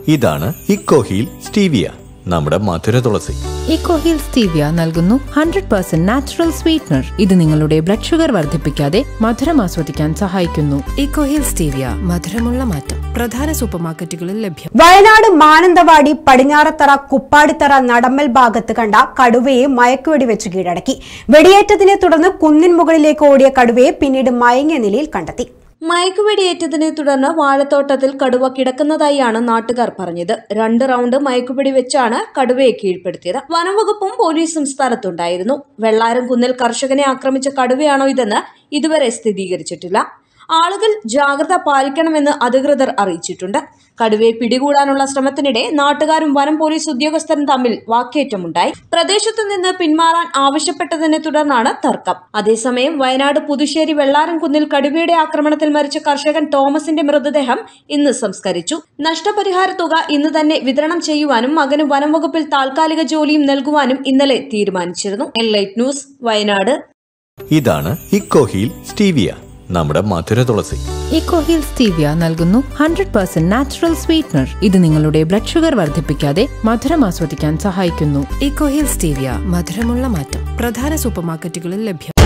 ഇതാണ് Ecoheal stevia, നമ്മുടെ മധുര തുളസി. ഇക്കോഹീൽ stevia നൽകുന്നു 100% നാച്ചുറൽ സ്വീറ്റ്നർ. ഇത് നിങ്ങളുടെ ബ്ലഡ് ഷുഗർ വർദ്ധിപ്പിക്കാതെ മധുരം ആസ്വദിക്കാൻ സഹായിക്കുന്നു. ഇക്കോഹീൽ സ്റ്റീവിയ, മധുരമുള്ള മാറ്റം. പ്രധാന സൂപ്പർമാർക്കറ്റുകളിൽ ലഭ്യം. വയനാട് മാനന്തവാടി പടിഞ്ഞാറത്തറ കുപ്പാടിത്തറ നടമ്മൽ ഭാഗത്ത് കണ്ട കടുവയെ മയക്കുവെടി വെച്ച് കീഴടക്കി. വെടിയേറ്റതിനെ തുടർന്ന് കുന്നിൻ മുകളിലേക്ക് ഓടിയ കടുവയെ പിന്നീട് മയങ്ങിയ നിലയിൽ കണ്ടെത്തി. മയക്കുവെടിയേറ്റതിനെ തുടർന്ന് വാഴത്തോട്ടത്തിൽ കടുവ കിടക്കുന്നതായാണ് നാട്ടുകാർ പറഞ്ഞത്. 2 റൗണ്ട് മയക്കുവെടി വെച്ചാണ് കടുവയെ കീഴ്പ്പെടുത്തിയത്. വനംവകുപ്പും പോലീസും സ്ഥലത്തുണ്ടായിരുന്നു. വെള്ളാരം കുന്നിൽ കർഷകനെ ആക്രമിച്ച കടുവയാണോ ഇതെന്ന് ഇതുവരെ സ്ഥിരീകരിച്ചിട്ടില്ല. ആളുകൾ ജാഗ്രത പാലിക്കണമെന്ന് അധികൃതർ അറിയിച്ചിട്ടുണ്ട്. കടുവയെ പിടികൂടാനുള്ള ശ്രമത്തിനിടെ നാട്ടുകാരും വനം പോലീസ് ഉദ്യോഗസ്ഥരും തമ്മിൽ വാക്കേറ്റമുണ്ടായി. പ്രദേശത്തു നിന്ന് പിന്മാറാൻ ആവശ്യപ്പെട്ടതിനെ തുടർന്നാണ് തർക്കം. അതേസമയം വയനാട് പുതുശ്ശേരി വെള്ളാരം കുന്നിൽ കടുവയുടെ ആക്രമണത്തിൽ മരിച്ച കർഷകൻ തോമസിന്റെ മൃതദേഹം ഇന്ന് സംസ്കരിച്ചു. നഷ്ടപരിഹാര തുക ഇന്ന് തന്നെ വിതരണം ചെയ്യുവാനും മകന് വനം വകുപ്പിൽ താൽക്കാലിക ജോലിയും നൽകുവാനും ഇന്നലെ തീരുമാനിച്ചിരുന്നു. Enlight news, Wayanad. ഇതാണ് ഇക്കോഹീൽ സ്റ്റീവിയ, നമ്മുടെ മധുര തുളസി. ഇക്കോഹീൽ സ്റ്റീവിയ നൽകുന്നു 100% നാച്ചുറൽ സ്വീറ്റ്നർ. ഇത് നിങ്ങളുടെ ബ്ലഡ് ഷുഗർ വർദ്ധിപ്പിക്കാതെ മധുരം ആസ്വദിക്കാൻ സഹായിക്കുന്നു. ഇക്കോഹീൽ സ്റ്റീവിയ, മധുരമുള്ള മാറ്റം. പ്രധാന സൂപ്പർമാർക്കറ്റുകളിൽ ലഭ്യം.